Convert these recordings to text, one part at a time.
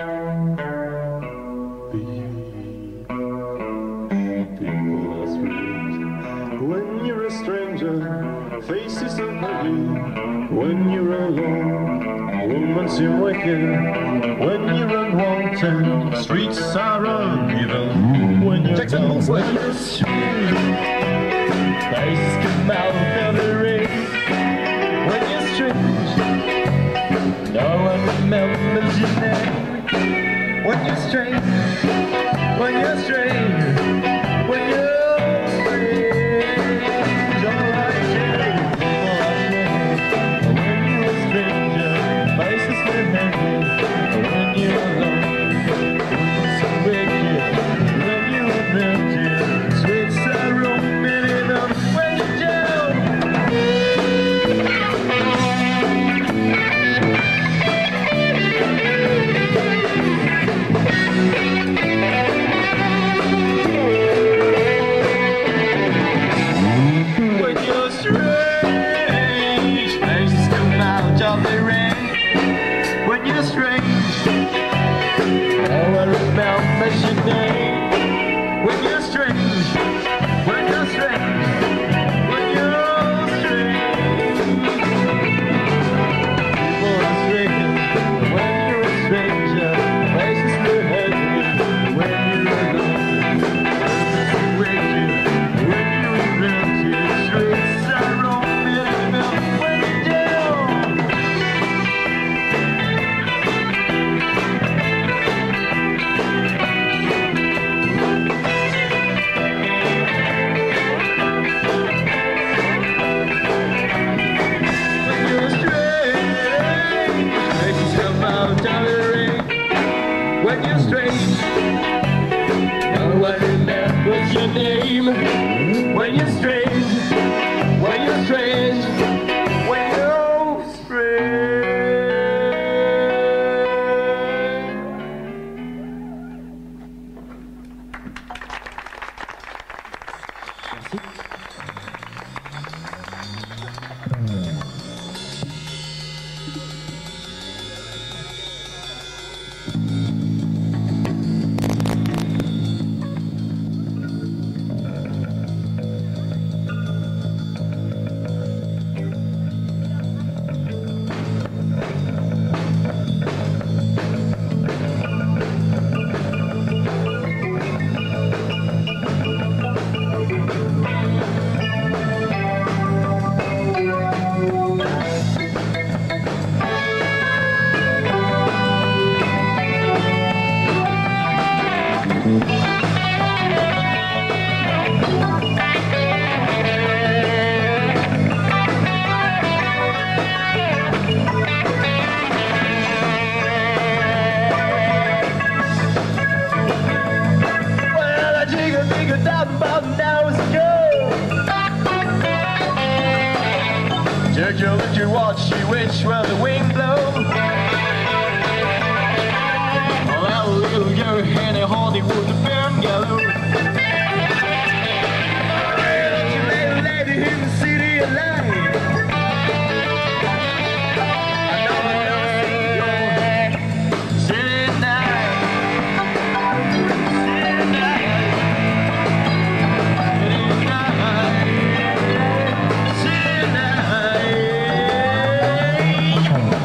People are strange when you're a stranger. Faces are ugly when you're alone. Women seem wicked when you're unwanted. Streets are uneven when you're alone. Faces come out of the rain when you're strange. No one remembers your name when you're strange. When you're strange, when you're strange, all I care when you're a stranger, faces are heavy when you're alone. It's so wicked when you're empty. Streets are roaming in them when you're down. When you're strange, no one remembers your name. When you're strange, when you're strange, when you're strange. People are strange when you're a stranger. Faces look ugly when you're alone. It's so wicked when you're empty. Streets are roaming in them when you're down. When you're strange, no one remembers your name. When you're strange, when you're strange, when you're strange. Jojo, did you watch you which where the wind blow? Oh, that little girl in a Hollywood film gallows. Don't you let a lady in the city alive. I know I never see your head sitting night. Sitting night. Sitting night.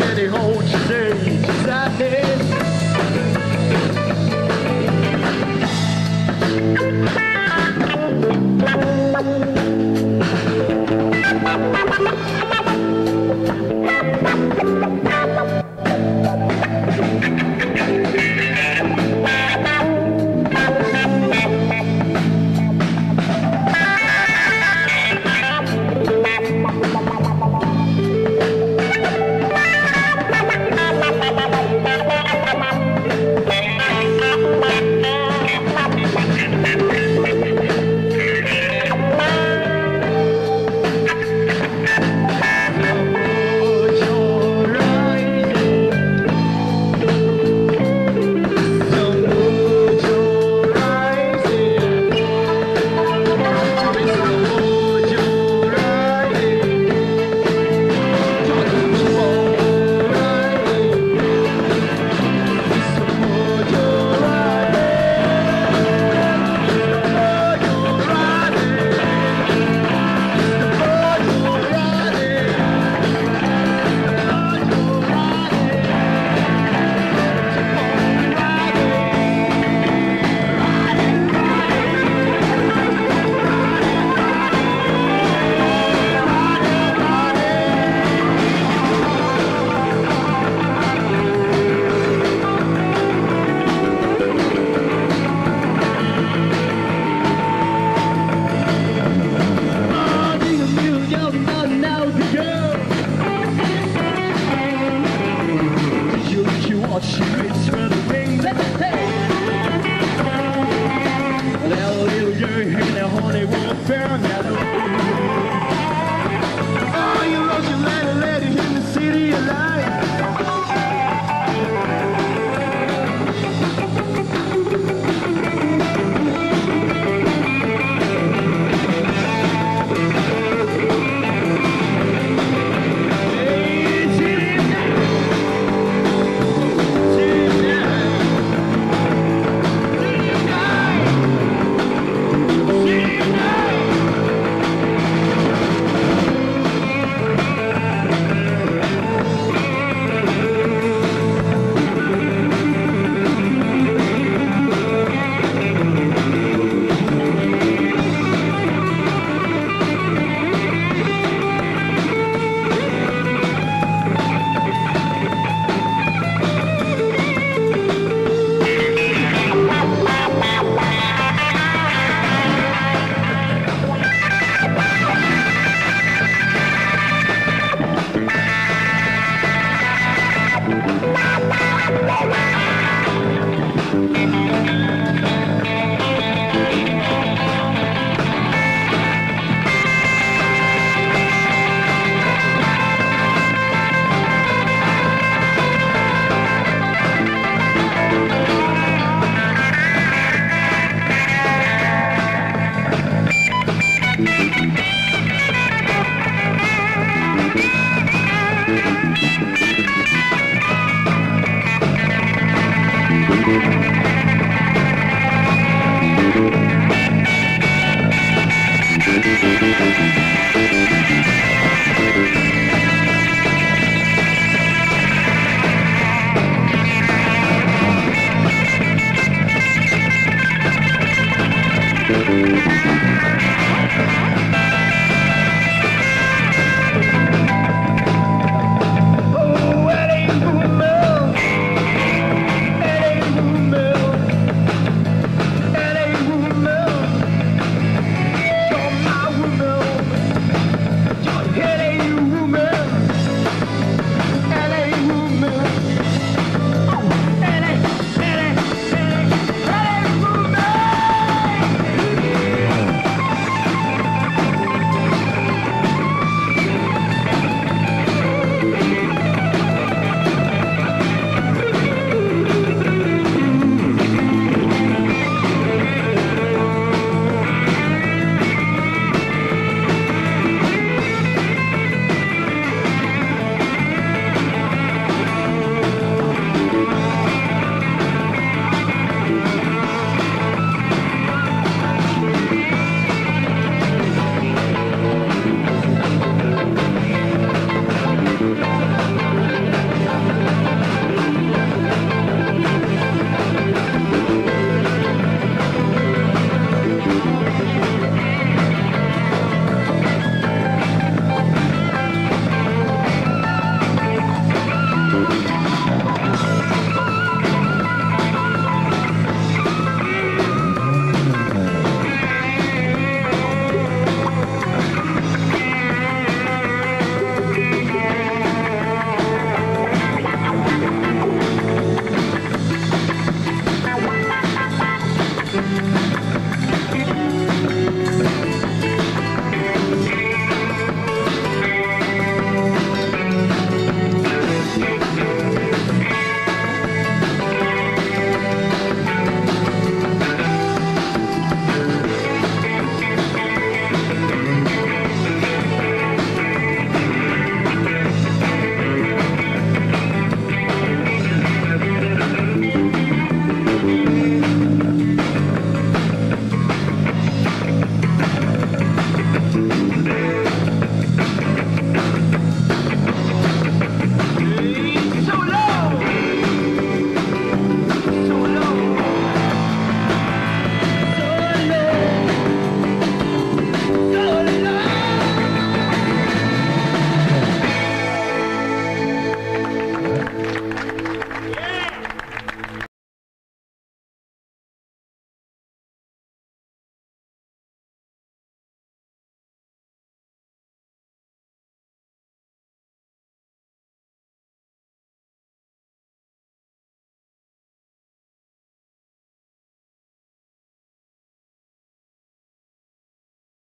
Said he holds his age, his